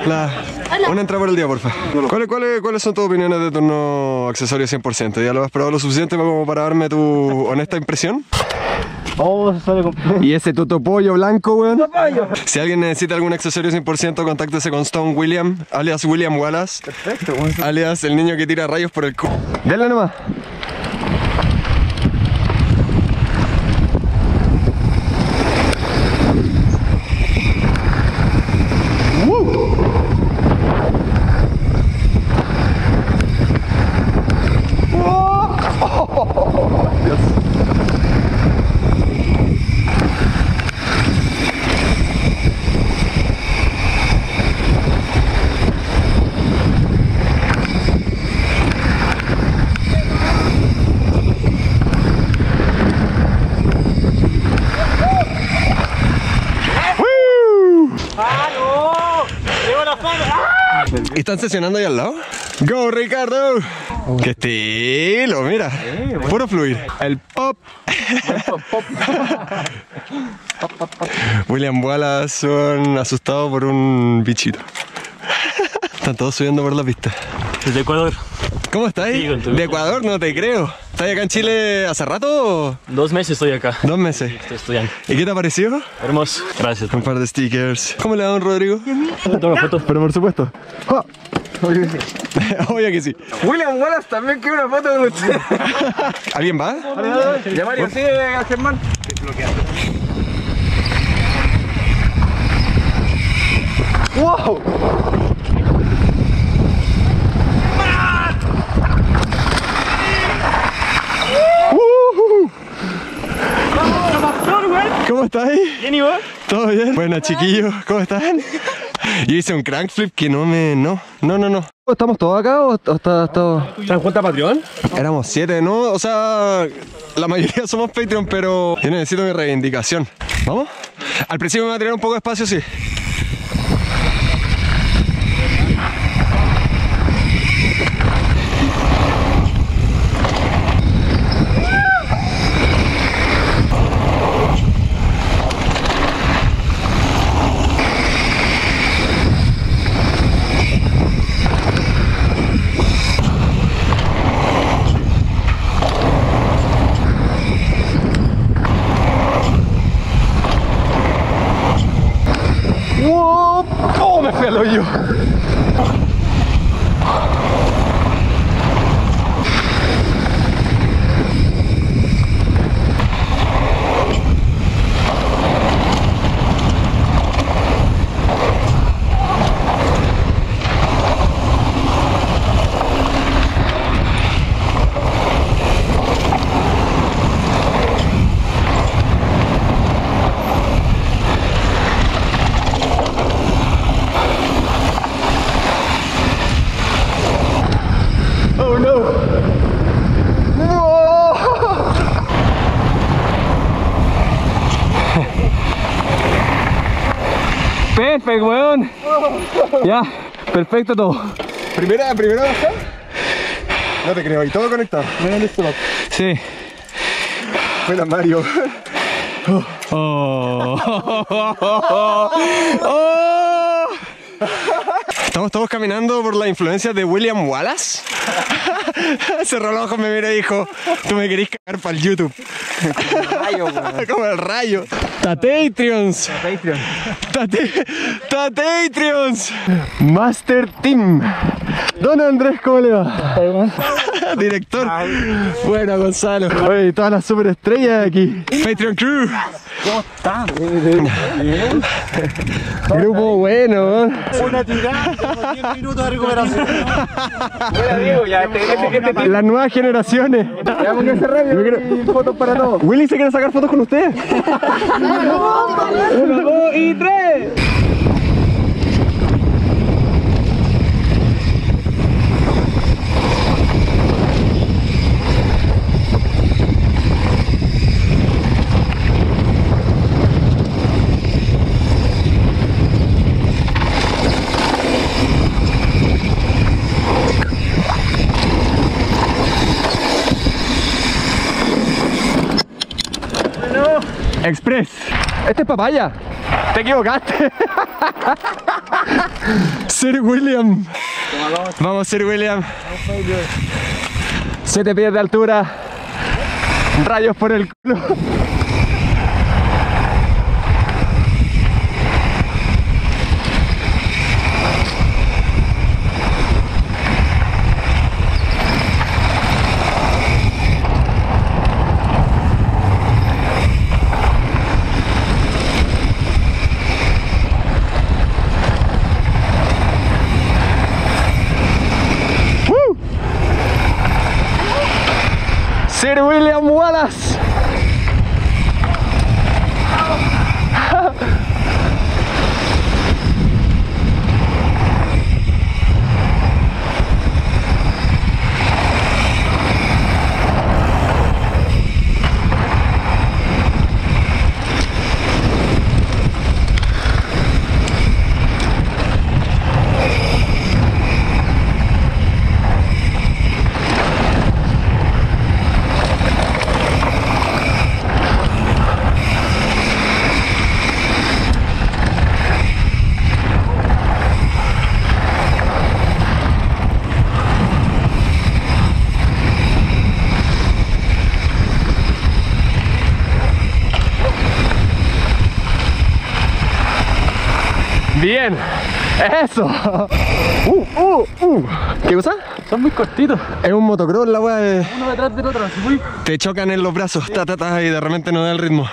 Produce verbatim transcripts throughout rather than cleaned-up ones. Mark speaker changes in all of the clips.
Speaker 1: La, una entrada por el día, porfa. ¿Cuáles, cuáles, ¿Cuáles son tus opiniones de tu no accesorio cien por ciento? ¿Ya lo has probado lo suficiente como para darme tu honesta impresión?
Speaker 2: Oh, se sale completo.
Speaker 1: Y ese totopollo blanco, weón. Si alguien necesita algún accesorio cien por ciento, contáctese con Stone William, alias William Wallace.
Speaker 2: Perfecto, weón.
Speaker 1: Alias el niño que tira rayos por el culo. Dale nomás. ¿Están sesionando ahí al lado? ¡Go, Ricardo! Oh. ¡Qué estilo! Mira, eh, bueno. Puro fluir. El pop. pop, pop. William Wallace son asustados por un bichito. Están todos subiendo por la pista.
Speaker 2: Desde Ecuador.
Speaker 1: ¿Cómo estáis? Sí, de Ecuador, no te creo. ¿Estás acá en Chile hace rato? O?
Speaker 2: Dos meses estoy acá.
Speaker 1: Dos meses.
Speaker 2: Sí, estoy estudiando.
Speaker 1: ¿Y qué te ha parecido?
Speaker 2: Hermoso. Gracias.
Speaker 1: Un par de stickers. ¿Cómo le da don Rodrigo?
Speaker 2: Toma fotos.
Speaker 1: Pero por supuesto. Oh. Obvio que sí. Obvio que sí.
Speaker 3: William Wallace también quiere una foto con usted.
Speaker 1: ¿Alguien va?
Speaker 3: Ya Mario, sigue a Germán.
Speaker 1: ¡Wow! ¿Cómo estáis?
Speaker 2: Bien, ¿y vos?
Speaker 1: ¿Todo bien? Buenas, chiquillos, ¿cómo están? Yo hice un crank flip que no me... no, no, no, no. ¿Estamos todos acá o, o está todo...?
Speaker 2: ¿Están cuenta Patreon?
Speaker 1: Éramos siete, ¿no? O sea, la mayoría somos Patreon, pero yo necesito mi reivindicación. ¿Vamos? Al principio me va a tirar un poco de espacio, sí. Lo yo.
Speaker 2: Perfecto, weón. Ya, perfecto todo.
Speaker 1: ¿Primera, primera baja? No te creo, y todo conectado.
Speaker 2: Mira el estómago. Sí.
Speaker 1: Buena, Mario.
Speaker 2: Oh. Oh. Oh. Oh.
Speaker 1: Estamos todos caminando por la influencia de William Wallace. Cerró los ojos, me mira y dijo: tú me querís cagar para el YouTube.
Speaker 3: Rayo,
Speaker 1: como el rayo. Tatatreons. Tate Tatatreons. Master Team. Don Andrés, ¿cómo le va? Director. Bueno, Gonzalo. Oye, todas las superestrellas aquí. Patreon Crew.
Speaker 3: ¿Cómo están?
Speaker 1: Grupo bueno, ¿eh?
Speaker 3: Una tirada, como diez minutos de recuperación. Bueno, Diego, ya, este, este, este, este.
Speaker 1: Las nuevas generaciones.
Speaker 3: Ya, pónganse rápido y fotos para todos.
Speaker 1: Willy se quiere sacar fotos con ustedes.
Speaker 3: Uno, dos y tres.
Speaker 1: Express. Este es papaya. Te equivocaste. Sir William. Vamos, Sir William. Siete pies de altura. Rayos por el culo. Sir William Wallace. Bien, eso. Uh, uh, uh. ¿Qué cosa?
Speaker 2: Son muy cortitos.
Speaker 1: Es un motocross la weá. De...
Speaker 2: Uno detrás del otro. Muy...
Speaker 1: Te chocan en los brazos, ta, ta, ta, y de repente no da el ritmo.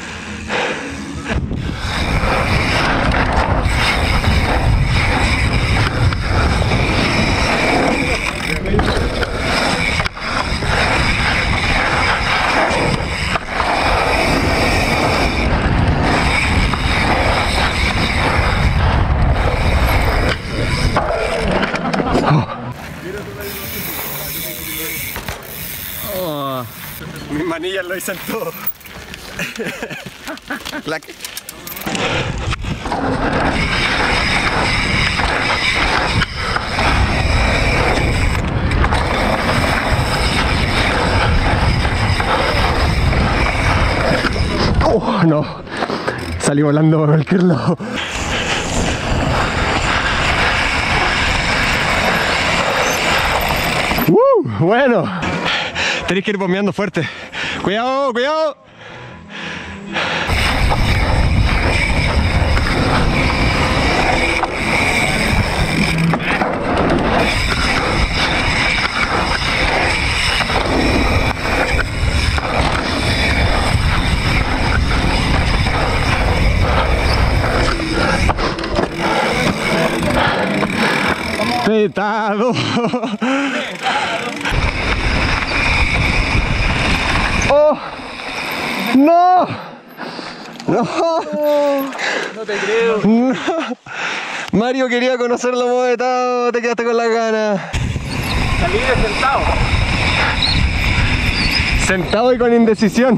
Speaker 2: Oh.
Speaker 1: Mis manillas lo dicen todo. La... Oh, no. Salí volando a cualquier lado. Uh, bueno. Tenéis que ir bombeando fuerte. Cuidado, cuidado. Petado. ¡Oh! ¡No! ¡No!
Speaker 2: No te creo.
Speaker 1: No. Mario quería conocer lo movetado, te quedaste con las ganas.
Speaker 2: Salí de sentado.
Speaker 1: Sentado y con indecisión.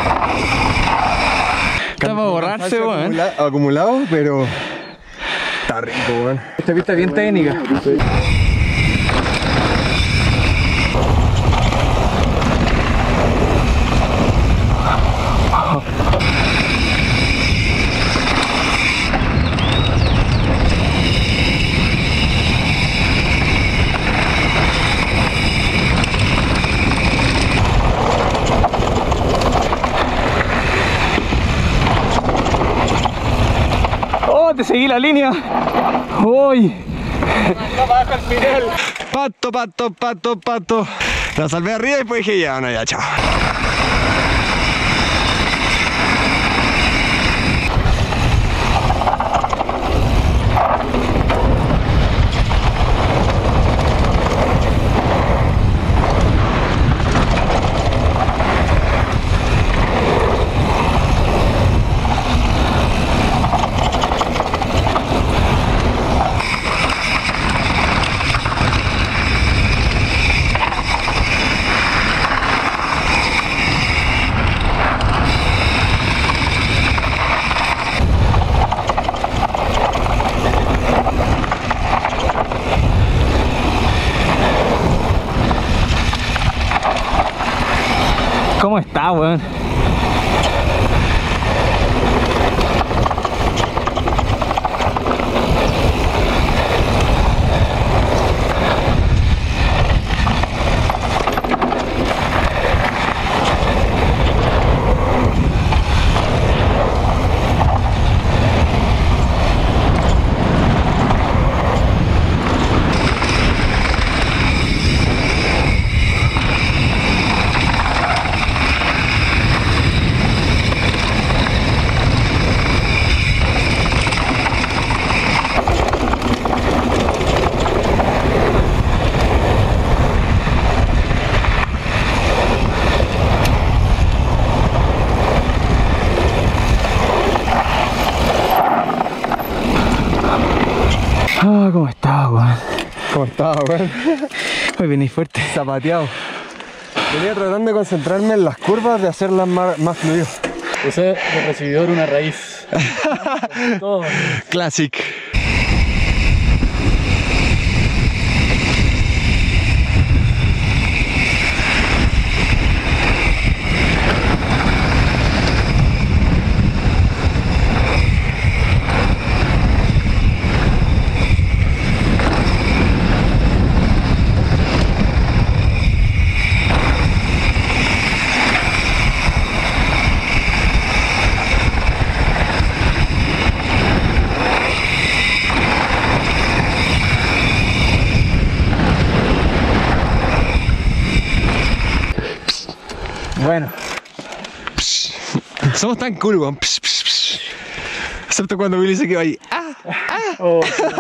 Speaker 2: Está para borrarse, weón.
Speaker 1: Acumula- acumulado, pero está rico, weón.
Speaker 2: Esta pista es bien técnica. Te seguí la línea. Uy.
Speaker 1: No baja al final. Pato, pato, pato, pato. La salvé arriba y después dije ya, no, ya, chao.
Speaker 2: ¿Cómo está, weón? Ah, ¿cómo está, weón?
Speaker 1: ¿Cómo estaba, weón?
Speaker 2: Hoy venís fuerte.
Speaker 1: Zapateado. Venía tratando de concentrarme en las curvas, de hacerlas más, más fluido.
Speaker 2: Usé de recibidor una raíz. Todo.
Speaker 1: Classic.
Speaker 2: Bueno.
Speaker 1: Somos tan cool, weón. Excepto cuando Willy se quedó ahí. ¡Ah! ¡Ah!
Speaker 2: Oh,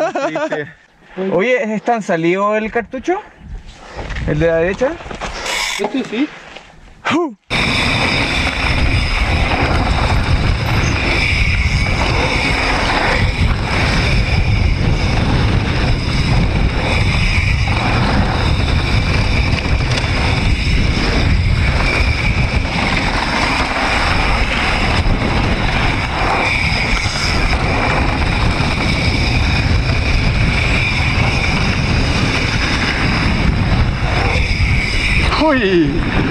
Speaker 2: oye, ¿están salido el cartucho? ¿El de la derecha? Este sí.
Speaker 1: Uh. Uy.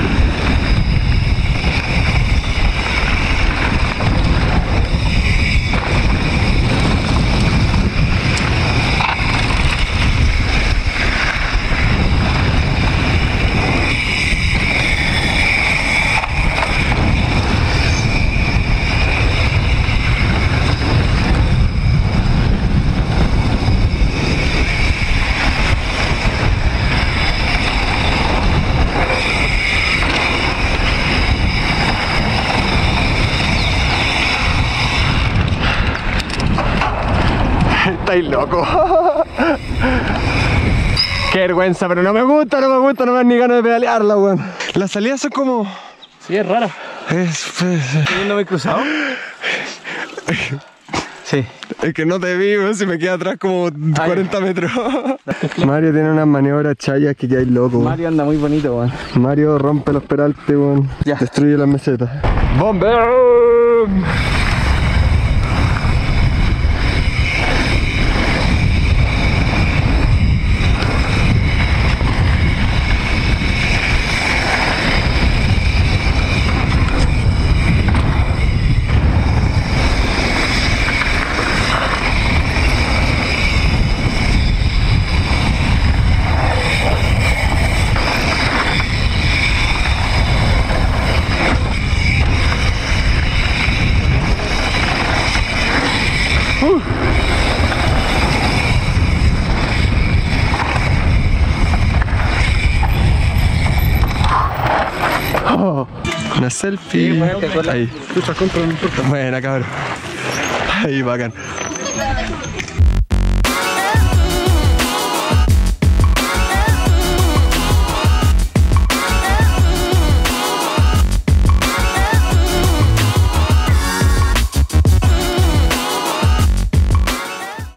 Speaker 1: Estáis loco. Qué vergüenza, pero no me gusta, no me gusta, no me dan ni ganas de pedalearla, weón. Las salidas son como...
Speaker 2: Sí, es rara.
Speaker 1: Es... es...
Speaker 2: ¿No me he cruzado? Sí.
Speaker 1: Es que no te vi, weón, si me queda atrás como
Speaker 2: Ay.
Speaker 1: cuarenta metros. Mario tiene unas maniobras chayas que quedáis loco, weón.
Speaker 2: Mario anda muy bonito, weón.
Speaker 1: Mario rompe los peraltes, weón.
Speaker 2: Ya.
Speaker 1: Destruye las mesetas. ¡Bomber! Una selfie. Ahí. Buena, cabrón. Ahí, bacán.